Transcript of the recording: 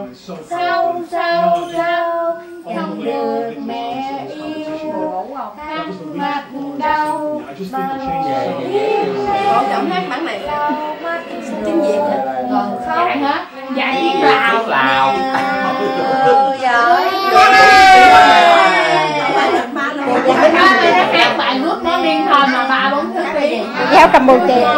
Sâu sâu sâu không được mẹ yêu, thắc mắc đâu Con giọng hát bản này tiếng Việt á. còn khóc hết dạ tiếng Lào. Lào giỏi Hát bài nước nó liên thôi mà 3-4 thứ đi. Giáo Campuchia.